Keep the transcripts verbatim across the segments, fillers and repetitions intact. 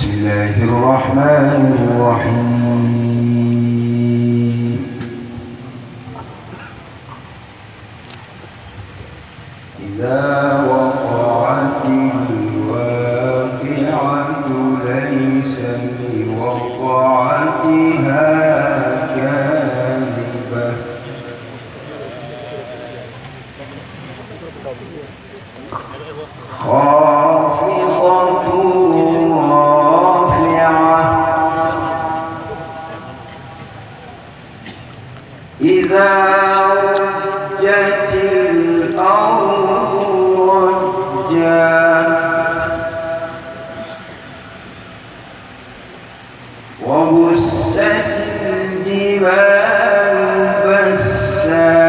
بسم الله الرحمن الرحيم. إذا وقعت الواقعة ليس لوقعتها كاذبة خافضة رافعة إذا رجت الأرض رجا وبست الجبال بسا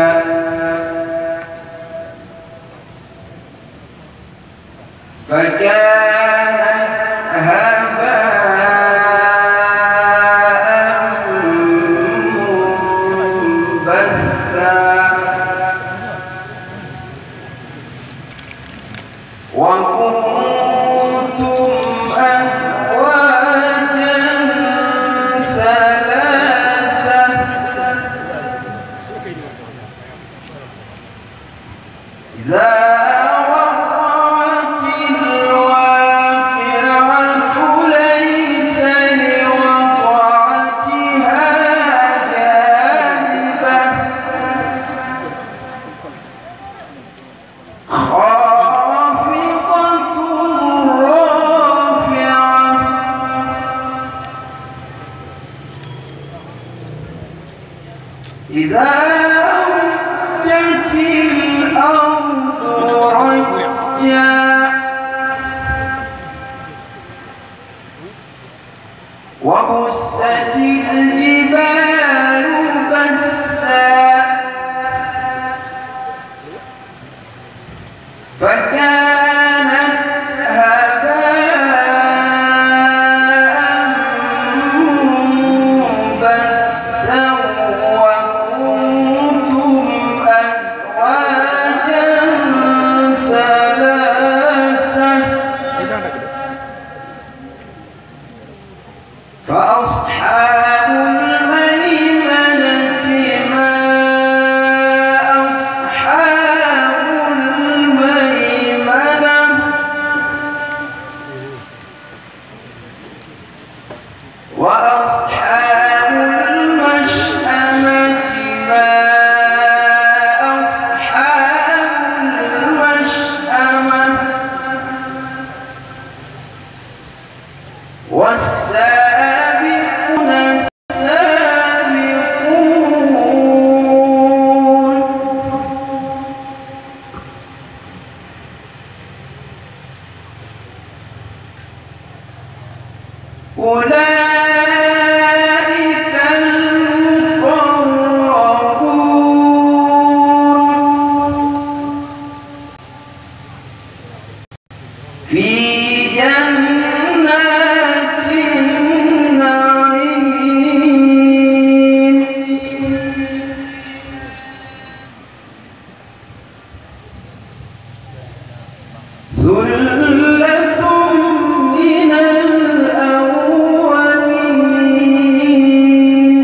فكانت هباء منبثا وكنتم أزواجا ثلاثة إذا إذا رجت الأرض رجا وبست الجبال بسا فكانت هباء منبثا وكنتم أزواجا ثلاثة فأصحاب الميمنة ما أصحاب الميمنة وأصحاب المشأمة ما أصحاب المشأمة والسابقون السابقون أولئك المقربون في جنات النعيم ثلة من الأولين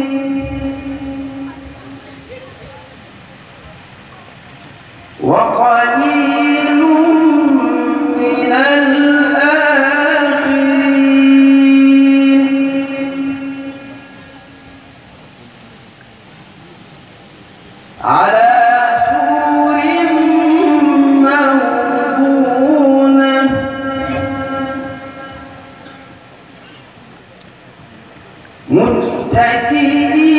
وقليل من الآخرين على سور موضونة متكئين